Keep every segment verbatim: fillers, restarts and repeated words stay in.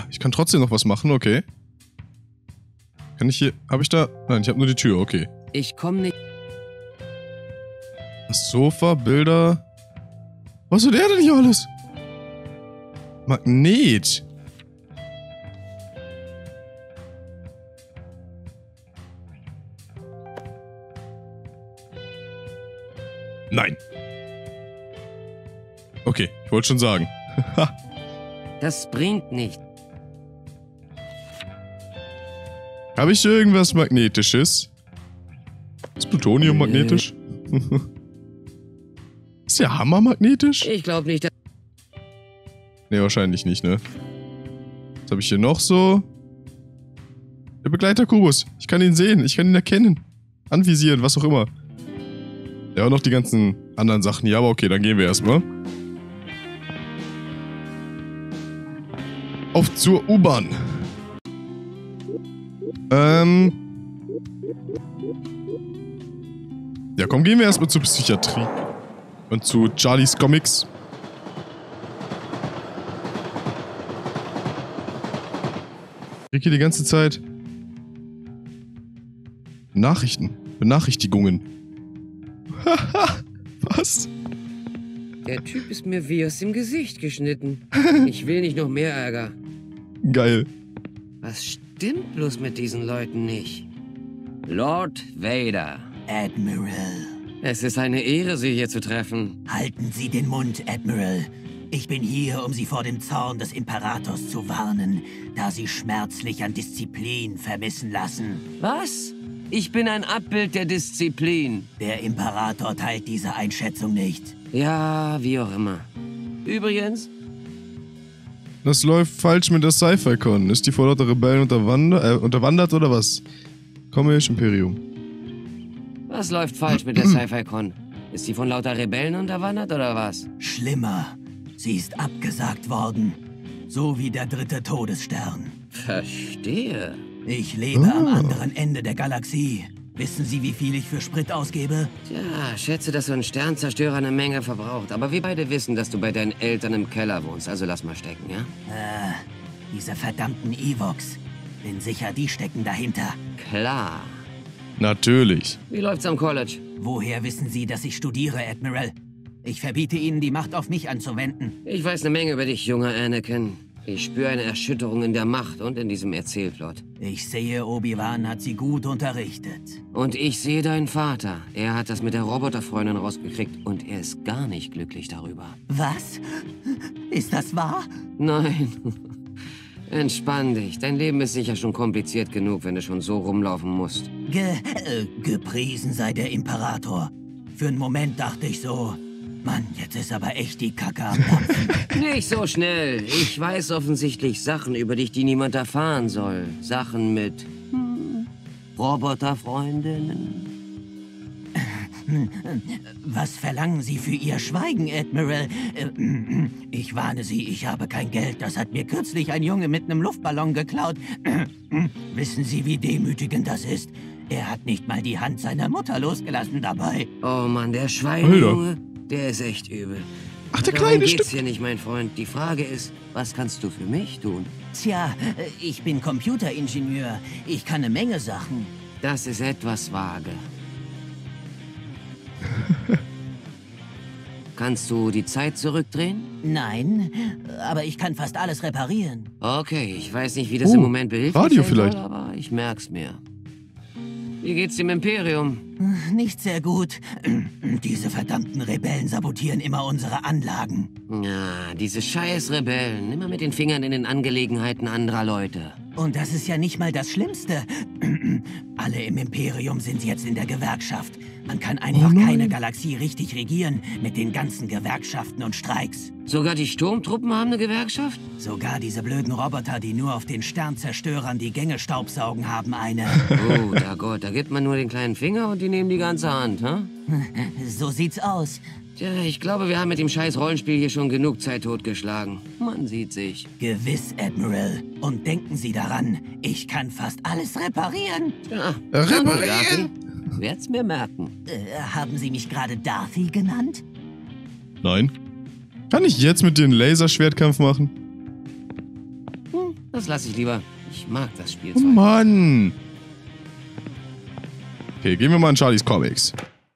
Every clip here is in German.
ich kann trotzdem noch was machen, okay. Kann ich hier... Habe ich da... Nein, ich habe nur die Tür, okay. Ich komme nicht... Das Sofa, Bilder... Was hat er denn hier alles? Magnet. Nein. Okay, ich wollte schon sagen. Das bringt nicht. Habe ich irgendwas Magnetisches? Ist Plutonium Nö. magnetisch? Ist der Hammer magnetisch? Ich glaube nicht, dass... Ne, wahrscheinlich nicht, ne? Was habe ich hier noch so? Der Begleiterkubus. Ich kann ihn sehen, ich kann ihn erkennen. Anvisieren, was auch immer. Ja, und noch die ganzen anderen Sachen hier, aber okay, dann gehen wir erstmal. Auf zur U-Bahn. Ähm. Ja, komm, gehen wir erstmal zur Psychiatrie. Und zu Charlies Comics. Ich krieg hier die ganze Zeit Nachrichten, Benachrichtigungen. Haha, was? Der Typ ist mir wie aus dem Gesicht geschnitten. Ich will nicht noch mehr Ärger. Geil. Was stimmt bloß mit diesen Leuten nicht? Lord Vader. Admiral. Es ist eine Ehre, Sie hier zu treffen. Halten Sie den Mund, Admiral. Ich bin hier, um Sie vor dem Zorn des Imperators zu warnen, da Sie schmerzlich an Disziplin vermissen lassen. Was? Ich bin ein Abbild der Disziplin. Der Imperator teilt diese Einschätzung nicht. Ja, wie auch immer. Übrigens... Das läuft falsch mit der Sci-Fi-Con. Ist die vor lauter Rebellen unterwandert, äh, unterwandert oder was? Komisch, Imperium. Was läuft falsch mit der Sci-Fi-Con? Ist sie von lauter Rebellen unterwandert oder was? Schlimmer. Sie ist abgesagt worden. So wie der dritte Todesstern. Verstehe. Ich lebe Ah. am anderen Ende der Galaxie. Wissen Sie, wie viel ich für Sprit ausgebe? Tja, schätze, dass so ein Sternzerstörer eine Menge verbraucht. Aber wir beide wissen, dass du bei deinen Eltern im Keller wohnst. Also lass mal stecken, ja? Äh, diese verdammten Evox. Bin sicher, die stecken dahinter. Klar. Natürlich. Wie läuft's am College? Woher wissen Sie, dass ich studiere, Admiral? Ich verbiete Ihnen, die Macht auf mich anzuwenden. Ich weiß eine Menge über dich, junger Anakin. Ich spüre eine Erschütterung in der Macht und in diesem Erzählplot. Ich sehe, Obi-Wan hat Sie gut unterrichtet. Und ich sehe deinen Vater. Er hat das mit der Roboterfreundin rausgekriegt und er ist gar nicht glücklich darüber. Was? Ist das wahr? Nein. Entspann dich. Dein Leben ist sicher schon kompliziert genug, wenn du schon so rumlaufen musst. Ge äh, gepriesen sei der Imperator. Für einen Moment dachte ich so, Mann, jetzt ist aber echt die Kacke am Dampfen. Nicht so schnell. Ich weiß offensichtlich Sachen über dich, die niemand erfahren soll. Sachen mit hm, Roboterfreundinnen. Was verlangen Sie für Ihr Schweigen, Admiral? Ich warne Sie, ich habe kein Geld. Das hat mir kürzlich ein Junge mit einem Luftballon geklaut. Wissen Sie, wie demütigend das ist? Er hat nicht mal die Hand seiner Mutter losgelassen dabei. Oh Mann, der Schweinejunge, der ist echt übel. Ach, der Darum kleine geht's Stück. hier nicht, mein Freund. Die Frage ist, was kannst du für mich tun? Tja, ich bin Computeringenieur. Ich kann eine Menge Sachen. Das ist etwas vage. Kannst du die Zeit zurückdrehen? Nein, aber ich kann fast alles reparieren. Okay, ich weiß nicht, wie das Oh, im Moment behilflich Radio sein vielleicht. soll, aber ich merk's mir. Wie geht's dem Imperium? Nicht sehr gut. Diese verdammten Rebellen sabotieren immer unsere Anlagen. Ja, diese scheiß Rebellen, immer mit den Fingern in den Angelegenheiten anderer Leute. Und das ist ja nicht mal das Schlimmste. Alle im Imperium sind jetzt in der Gewerkschaft. Man kann einfach Oh nein. keine Galaxie richtig regieren mit den ganzen Gewerkschaften und Streiks. Sogar die Sturmtruppen haben eine Gewerkschaft? Sogar diese blöden Roboter, die nur auf den Sternzerstörern die Gänge staubsaugen, haben eine. Oh, da Gott, da gibt man nur den kleinen Finger und die nehmen die ganze Hand, hä? So sieht's aus. Tja, ich glaube, wir haben mit dem scheiß Rollenspiel hier schon genug Zeit totgeschlagen. Man sieht sich. Gewiss, Admiral. Und denken Sie daran, ich kann fast alles reparieren. Ja, Reparieren! Werd's mir merken. Äh, haben Sie mich gerade Darthy genannt? Nein. Kann ich jetzt mit dem Laserschwertkampf machen? Hm, das lasse ich lieber. Ich mag das Oh Spielzeug. Mann. Okay, gehen wir mal in Charlies Comics.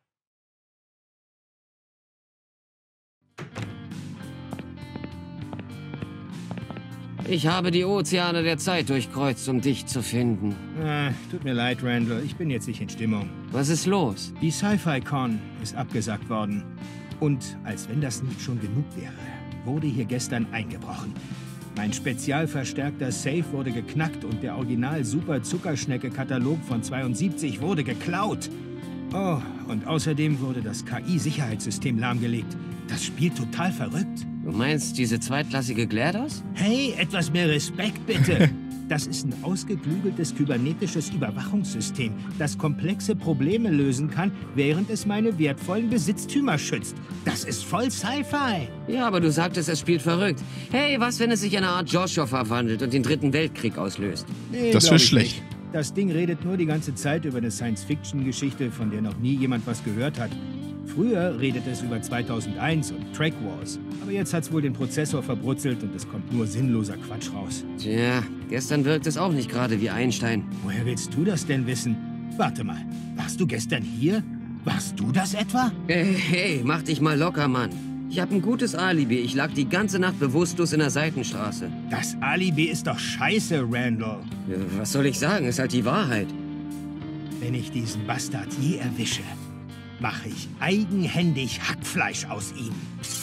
Ich habe die Ozeane der Zeit durchkreuzt, um dich zu finden. Ah, tut mir leid, Randall. Ich bin jetzt nicht in Stimmung. Was ist los? Die Sci-Fi-Con ist abgesagt worden. Und als wenn das nicht schon genug wäre, wurde hier gestern eingebrochen. Mein spezial verstärkter Safe wurde geknackt und der Original-Super-Zuckerschnecke-Katalog von zweiundsiebzig wurde geklaut. Oh, und außerdem wurde das K I-Sicherheitssystem lahmgelegt. Das Spiel total verrückt. Du meinst diese zweitklassige GLaDOS? Hey, etwas mehr Respekt bitte. Das ist ein ausgeklügeltes kybernetisches Überwachungssystem, das komplexe Probleme lösen kann, während es meine wertvollen Besitztümer schützt. Das ist voll Sci-Fi. Ja, aber du sagtest, es spielt verrückt. Hey, was, wenn es sich in eine Art Joshua verwandelt und den dritten Weltkrieg auslöst? Nee, Das glaub wär ich schlecht. nicht. Das Ding redet nur die ganze Zeit über eine Science-Fiction-Geschichte, von der noch nie jemand was gehört hat. Früher redet es über zweitausendeins und Track Wars. Aber jetzt hat's wohl den Prozessor verbrutzelt und es kommt nur sinnloser Quatsch raus. Tja, gestern wirkt es auch nicht gerade wie Einstein. Woher willst du das denn wissen? Warte mal, warst du gestern hier? Warst du das etwa? Hey, hey, mach dich mal locker, Mann. Ich habe ein gutes Alibi. Ich lag die ganze Nacht bewusstlos in der Seitenstraße. Das Alibi ist doch scheiße, Randall. Ja, was soll ich sagen? Ist halt die Wahrheit. Wenn ich diesen Bastard je erwische, mache ich eigenhändig Hackfleisch aus ihm.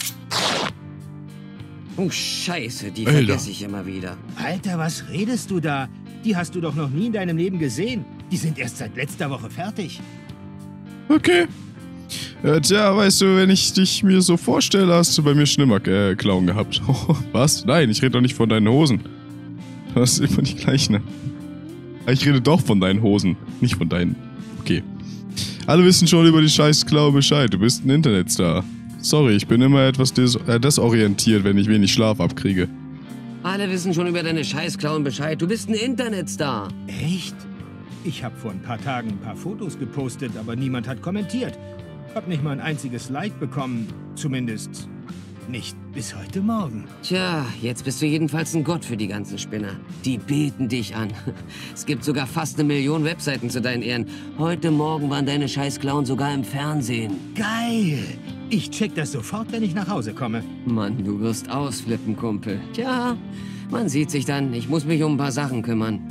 Oh, Scheiße, die Alter. vergesse ich immer wieder. Alter, was redest du da? Die hast du doch noch nie in deinem Leben gesehen. Die sind erst seit letzter Woche fertig. Okay. Äh, tja, weißt du, wenn ich dich mir so vorstelle, hast du bei mir schon immer äh, Klauen gehabt. Oh, was? Nein, ich rede doch nicht von deinen Hosen. Du hast immer die gleichen. Ich rede doch von deinen Hosen, nicht von deinen. Okay. Alle wissen schon über die scheiß Klau Bescheid. Du bist ein Internetstar. Sorry, ich bin immer etwas des äh, desorientiert, wenn ich wenig Schlaf abkriege. Alle wissen schon über deine Scheißklauen Bescheid. Du bist ein Internetstar. Echt? Ich habe vor ein paar Tagen ein paar Fotos gepostet, aber niemand hat kommentiert. Hab nicht mal ein einziges Like bekommen. Zumindest nicht bis heute Morgen. Tja, jetzt bist du jedenfalls ein Gott für die ganzen Spinner. Die beten dich an. Es gibt sogar fast eine Million Webseiten zu deinen Ehren. Heute Morgen waren deine Scheißklauen sogar im Fernsehen. Geil! Ich check das sofort, wenn ich nach Hause komme. Mann, du wirst ausflippen, Kumpel. Tja, man sieht sich dann. Ich muss mich um ein paar Sachen kümmern.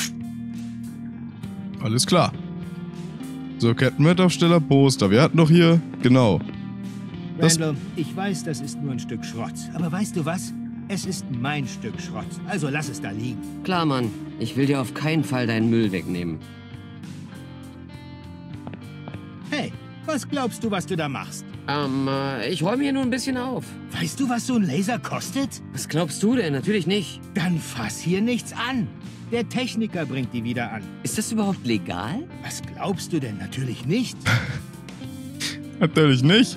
Alles klar. So, Kettenwertaufsteller, Poster. Wir hatten doch hier... Genau. Das- Randall, ich weiß, das ist nur ein Stück Schrott. Aber weißt du was? Es ist mein Stück Schrott. Also lass es da liegen. Klar, Mann. Ich will dir auf keinen Fall deinen Müll wegnehmen. Hey, was glaubst du, was du da machst? Ähm, äh, ich räume hier nur ein bisschen auf. Weißt du, was so ein Laser kostet? Was glaubst du denn? Natürlich nicht. Dann fass hier nichts an. Der Techniker bringt die wieder an. Ist das überhaupt legal? Was glaubst du denn? Natürlich nicht. Natürlich nicht.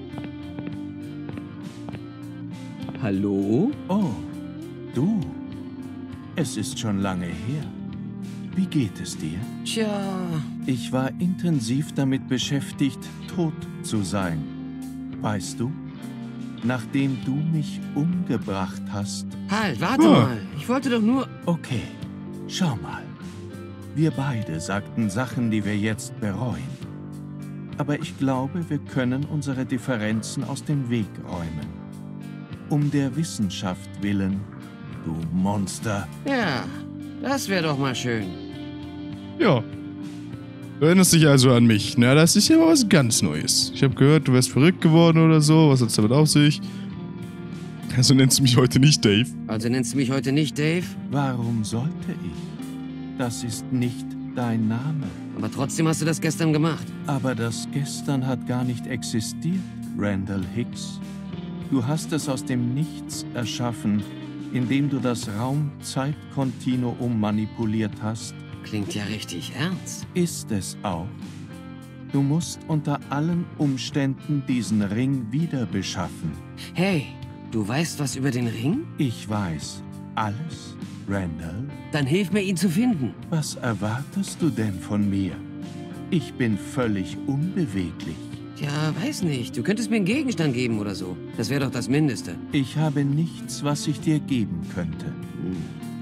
Hallo? Oh, du. Es ist schon lange her. Wie geht es dir? Tja, Ich war intensiv damit beschäftigt, tot zu sein. Weißt du? Nachdem du mich umgebracht hast. halt, warte Ah. mal. Ich wollte doch nur... Okay, schau mal. Wir beide sagten Sachen, die wir jetzt bereuen. Aber ich glaube, wir können unsere Differenzen aus dem Weg räumen. Um der Wissenschaft willen, du Monster. Ja, das wäre doch mal schön. Ja. Du erinnerst dich also an mich. Na, das ist ja mal was ganz Neues. Ich habe gehört, du wärst verrückt geworden oder so. Was hat's damit auf sich? Also nennst du mich heute nicht Dave. Also nennst du mich heute nicht Dave? Warum sollte ich? Das ist nicht dein Name. Aber trotzdem hast du das gestern gemacht. Aber das gestern hat gar nicht existiert, Randall Hicks. Du hast es aus dem Nichts erschaffen, indem du das Raum-Zeit-Kontinuum manipuliert hast. Klingt ja richtig ernst. Ist es auch. Du musst unter allen Umständen diesen Ring wieder beschaffen. Hey, du weißt was über den Ring? Ich weiß alles, Randall. Dann hilf mir, ihn zu finden. Was erwartest du denn von mir? Ich bin völlig unbeweglich. Ja, weiß nicht. Du könntest mir einen Gegenstand geben oder so. Das wäre doch das Mindeste. Ich habe nichts, was ich dir geben könnte. Hm.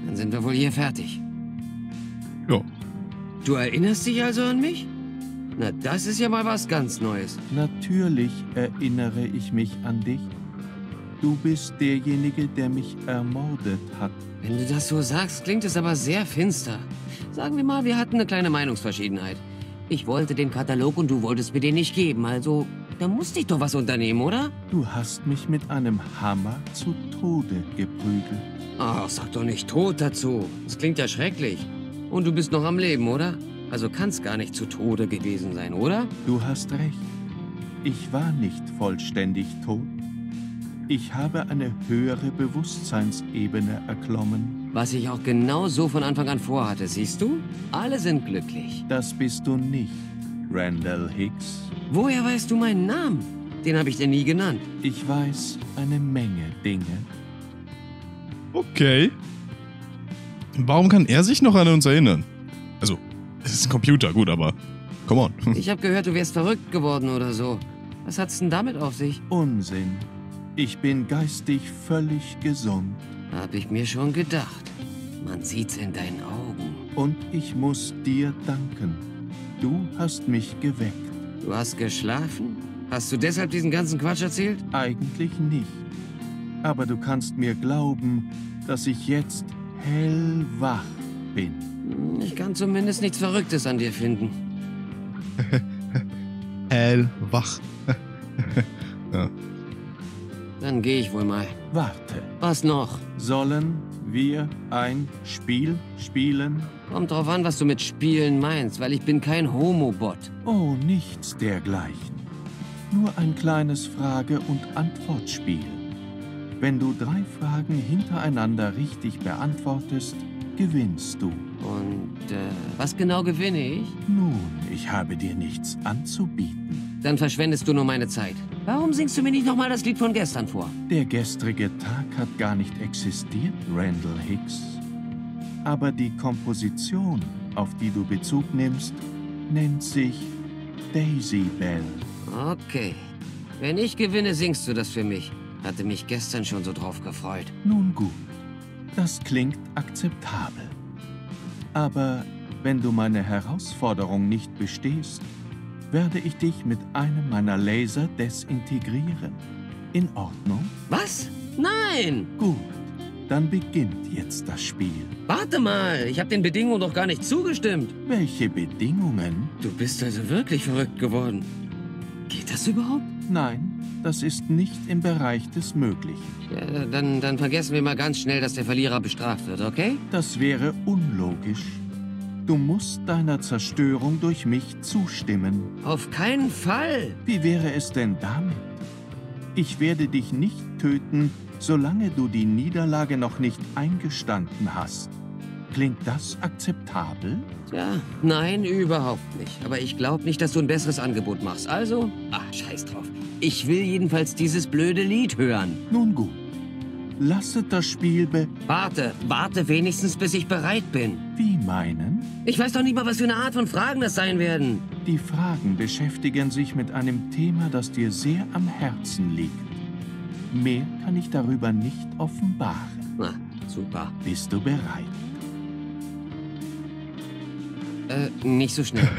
Dann sind wir wohl hier fertig. Ja. Du erinnerst dich also an mich? Na, das ist ja mal was ganz Neues. Natürlich erinnere ich mich an dich. Du bist derjenige, der mich ermordet hat. Wenn du das so sagst, klingt es aber sehr finster. Sagen wir mal, wir hatten eine kleine Meinungsverschiedenheit. Ich wollte den Katalog und du wolltest mir den nicht geben, also da musste ich doch was unternehmen, oder? Du hast mich mit einem Hammer zu Tode geprügelt. Ach, sag doch nicht tot dazu. Das klingt ja schrecklich. Und du bist noch am Leben, oder? Also kann's gar nicht zu Tode gewesen sein, oder? Du hast recht. Ich war nicht vollständig tot. Ich habe eine höhere Bewusstseinsebene erklommen. Was ich auch genau so von Anfang an vorhatte, siehst du? Alle sind glücklich. Das bist du nicht, Randall Hicks. Woher weißt du meinen Namen? Den habe ich dir nie genannt. Ich weiß eine Menge Dinge. Okay. Warum kann er sich noch an uns erinnern? Also, es ist ein Computer, gut, aber come on. Ich habe gehört, du wärst verrückt geworden oder so. Was hat's denn damit auf sich? Unsinn. Ich bin geistig völlig gesund. Hab ich mir schon gedacht. Man sieht's in deinen Augen. Und ich muss dir danken. Du hast mich geweckt. Du hast geschlafen? Hast du deshalb diesen ganzen Quatsch erzählt? Eigentlich nicht. Aber du kannst mir glauben, dass ich jetzt hellwach bin. Ich kann zumindest nichts Verrücktes an dir finden. Hellwach. Ja. Dann gehe ich wohl mal. Warte. Was noch? Sollen wir ein Spiel spielen? Kommt drauf an, was du mit Spielen meinst, weil ich bin kein Homobot. Oh, nichts dergleichen. Nur ein kleines Frage- und Antwortspiel. Wenn du drei Fragen hintereinander richtig beantwortest, gewinnst du. Und äh, was genau gewinne ich? Nun, ich habe dir nichts anzubieten. Dann verschwendest du nur meine Zeit. Warum singst du mir nicht nochmal das Lied von gestern vor? Der gestrige Tag hat gar nicht existiert, Randall Hicks. Aber die Komposition, auf die du Bezug nimmst, nennt sich Daisy Bell. Okay. Wenn ich gewinne, singst du das für mich. Hatte mich gestern schon so drauf gefreut. Nun gut, das klingt akzeptabel. Aber wenn du meine Herausforderung nicht bestehst, werde ich dich mit einem meiner Laser desintegrieren. In Ordnung? Was? Nein! Gut, dann beginnt jetzt das Spiel. Warte mal, ich habe den Bedingungen doch gar nicht zugestimmt. Welche Bedingungen? Du bist also wirklich verrückt geworden. Geht das überhaupt? Nein, das ist nicht im Bereich des Möglichen. Ja, dann, dann vergessen wir mal ganz schnell, dass der Verlierer bestraft wird, okay? Das wäre unlogisch. Du musst deiner Zerstörung durch mich zustimmen. Auf keinen Fall! Wie wäre es denn damit? Ich werde dich nicht töten, solange du die Niederlage noch nicht eingestanden hast. Klingt das akzeptabel? Tja, nein, überhaupt nicht. Aber ich glaube nicht, dass du ein besseres Angebot machst. Also, ach, scheiß drauf. Ich will jedenfalls dieses blöde Lied hören. Nun gut. Lasset das Spiel be... Warte, warte wenigstens, bis ich bereit bin. Wie meinen? Ich weiß doch nicht mal, was für eine Art von Fragen das sein werden. Die Fragen beschäftigen sich mit einem Thema, das dir sehr am Herzen liegt. Mehr kann ich darüber nicht offenbaren. Na, super. Bist du bereit? Äh, nicht so schnell.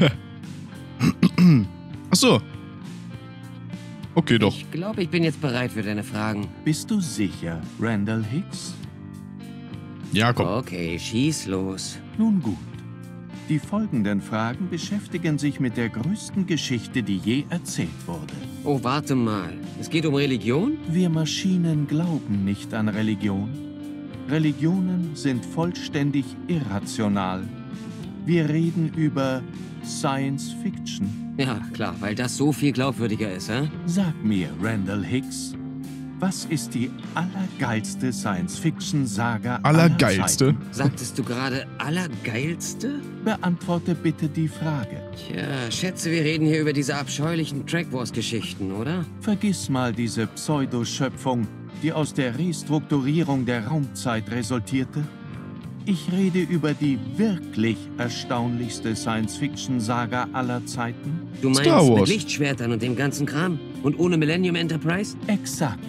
Ach so. Okay, doch. Ich glaube, ich bin jetzt bereit für deine Fragen. Bist du sicher, Randall Hicks? Ja, komm. Okay, schieß los. Nun gut. Die folgenden Fragen beschäftigen sich mit der größten Geschichte, die je erzählt wurde. Oh, warte mal. Es geht um Religion? Wir Maschinen glauben nicht an Religion. Religionen sind vollständig irrational. Wir reden über Science Fiction. Ja, klar, weil das so viel glaubwürdiger ist, hä? Sag mir, Randall Hicks, was ist die allergeilste Science-Fiction-Saga aller Allergeilste? Zeiten? Sagtest du gerade allergeilste? Beantworte bitte die Frage. Tja, schätze, wir reden hier über diese abscheulichen Track Wars-Geschichten, oder? Vergiss mal diese Pseudoschöpfung, die aus der Restrukturierung der Raumzeit resultierte. Ich rede über die wirklich erstaunlichste Science-Fiction-Saga aller Zeiten. Du meinst Star Wars. mit Lichtschwertern und dem ganzen Kram? Und ohne Millennium Enterprise? Exakt.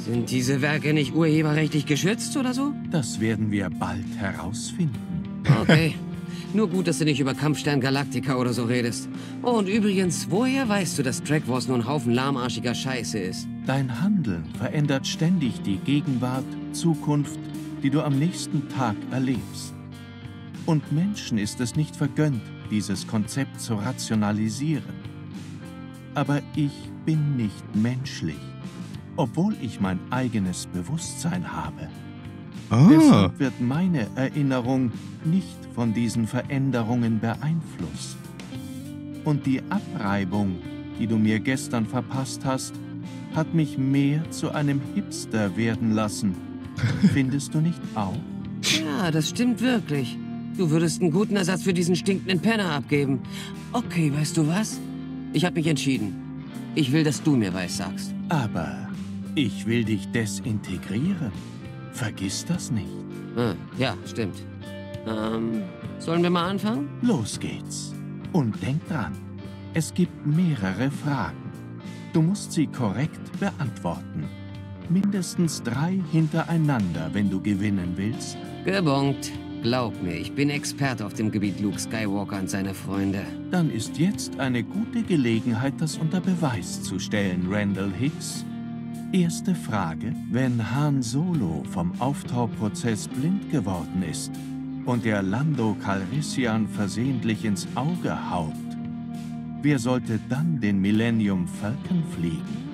Sind diese Werke nicht urheberrechtlich geschützt oder so? Das werden wir bald herausfinden. Okay. Nur gut, dass du nicht über Kampfstern Galactica oder so redest. Oh, und übrigens, woher weißt du, dass Track Wars nur ein Haufen lahmarschiger Scheiße ist? Dein Handeln verändert ständig die Gegenwart, Zukunft, die du am nächsten Tag erlebst. Und Menschen ist es nicht vergönnt, dieses Konzept zu rationalisieren. Aber ich bin nicht menschlich, obwohl ich mein eigenes Bewusstsein habe. Ah. Deshalb wird meine Erinnerung nicht von diesen Veränderungen beeinflusst. Und die Abreibung, die du mir gestern verpasst hast, hat mich mehr zu einem Hipster werden lassen. Findest du nicht auch? Ja, das stimmt wirklich. Du würdest einen guten Ersatz für diesen stinkenden Penner abgeben. Okay, weißt du was? Ich habe mich entschieden. Ich will, dass du mir was sagst. Aber ich will dich desintegrieren. Vergiss das nicht. Ah, ja, stimmt. Ähm, sollen wir mal anfangen? Los geht's. Und denk dran, es gibt mehrere Fragen. Du musst sie korrekt beantworten. Mindestens drei hintereinander, wenn du gewinnen willst. Gebongt. Glaub mir, ich bin Experte auf dem Gebiet Luke Skywalker und seine Freunde. Dann ist jetzt eine gute Gelegenheit, das unter Beweis zu stellen, Randall Hicks. Erste Frage: Wenn Han Solo vom Auftauprozess blind geworden ist und der Lando Calrissian versehentlich ins Auge haut, wer sollte dann den Millennium Falcon fliegen?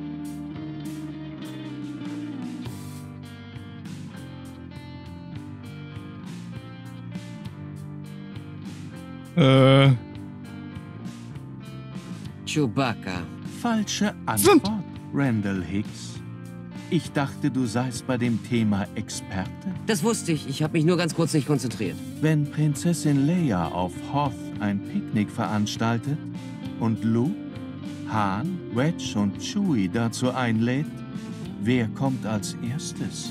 Äh. Chewbacca. Falsche Antwort, Randall Hicks. Ich dachte, du seist bei dem Thema Experte. Das wusste ich. Ich habe mich nur ganz kurz nicht konzentriert. Wenn Prinzessin Leia auf Hoth ein Picknick veranstaltet und Luke, Han, Wedge und Chewie dazu einlädt, wer kommt als erstes?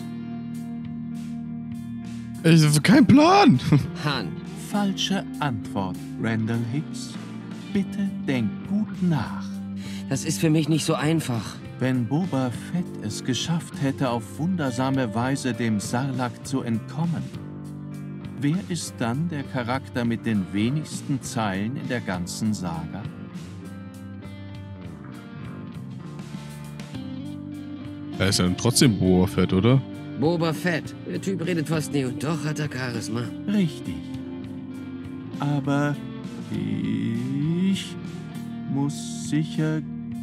Ich habe keinen Plan. Han. Falsche Antwort, Randall Hicks. Bitte denk gut nach. Das ist für mich nicht so einfach. Wenn Boba Fett es geschafft hätte, auf wundersame Weise dem Sarlacc zu entkommen, wer ist dann der Charakter mit den wenigsten Zeilen in der ganzen Saga? Er ist ja trotzdem Boba Fett, oder? Boba Fett. Der Typ redet fast nie und doch hat er Charisma. Richtig. Aber ich muss sicher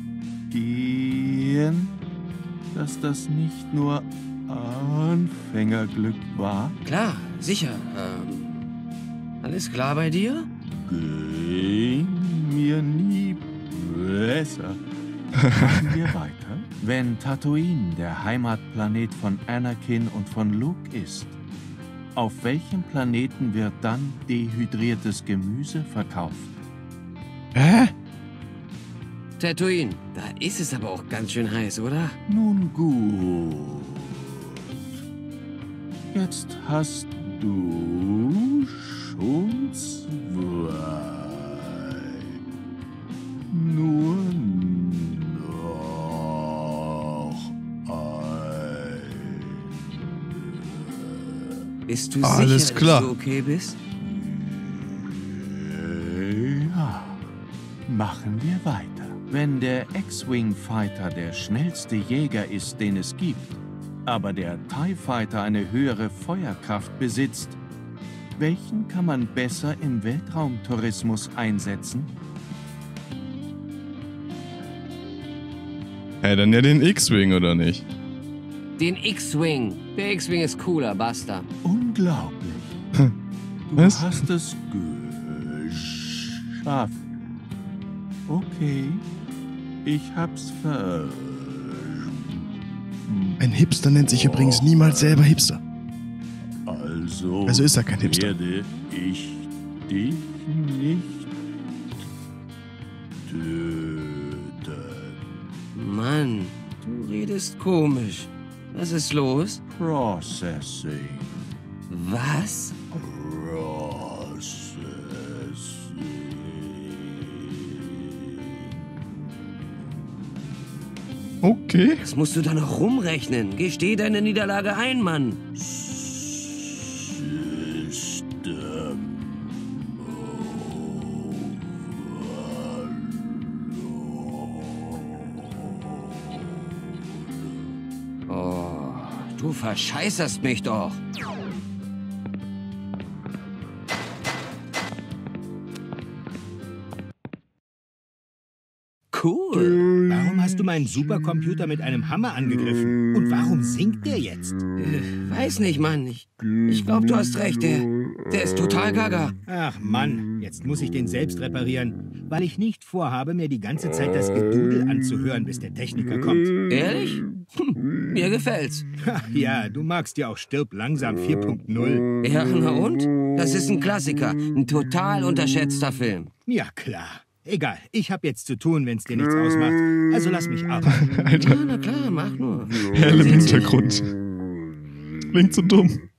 gehen, dass das nicht nur Anfängerglück war. Klar, sicher. Ähm, alles klar bei dir? Ging mir nie besser. Machen wir weiter. Wenn Tatooine der Heimatplanet von Anakin und von Luke ist, auf welchem Planeten wird dann dehydriertes Gemüse verkauft? Hä? Tatooine. Da ist es aber auch ganz schön heiß, oder? Nun gut. Jetzt hast du schon zwei. Nur noch ein. Bist du Alles sicher, klar. dass du okay bist? Ja, machen wir weiter. Wenn der X-Wing Fighter der schnellste Jäger ist, den es gibt, aber der TIE Fighter eine höhere Feuerkraft besitzt, welchen kann man besser im Weltraumtourismus einsetzen? Hä, dann ja den X-Wing, oder nicht? Den X-Wing. Der X-Wing ist cooler, basta. Unglaublich. Du Was? hast es geschafft. Okay, ich hab's ver... Ein Hipster nennt sich übrigens niemals selber Hipster. Also, Also ist er kein Hipster. werde ich dich nicht töten. Mann, du redest komisch. Was ist los? Processing. Was? Processing. Okay. Das musst du da noch rumrechnen. Gesteh deine Niederlage ein, Mann. Oh, du verscheißerst mich doch. Cool. Warum hast du meinen Supercomputer mit einem Hammer angegriffen? Und warum singt der jetzt? Äh, weiß nicht, Mann. Ich, ich glaube, du hast recht. Der, der ist total gaga. Ach Mann, jetzt muss ich den selbst reparieren, weil ich nicht vorhabe, mir die ganze Zeit das Gedudel anzuhören, bis der Techniker kommt. Ehrlich? Hm, mir gefällt's. Ach ja, du magst ja auch Stirb langsam vier Punkt null. Ja, na und? Das ist ein Klassiker. Ein total unterschätzter Film. Ja, klar. Egal, ich habe jetzt zu tun, wenn es dir nichts ausmacht. Also lass mich arbeiten. Alter. Ja, na klar, mach nur. Hell im Hintergrund. Klingt so dumm.